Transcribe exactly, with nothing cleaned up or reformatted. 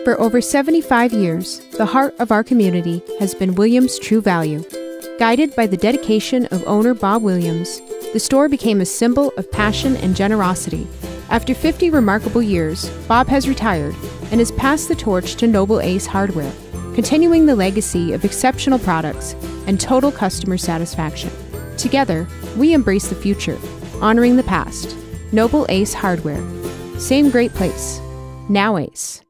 For over seventy-five years, the heart of our community has been Williams' true value. Guided by the dedication of owner Bob Williams, the store became a symbol of passion and generosity. After fifty remarkable years, Bob has retired and has passed the torch to Noble Ace Hardware, continuing the legacy of exceptional products and total customer satisfaction. Together, we embrace the future, honoring the past. Noble Ace Hardware. Same great place. Now Ace.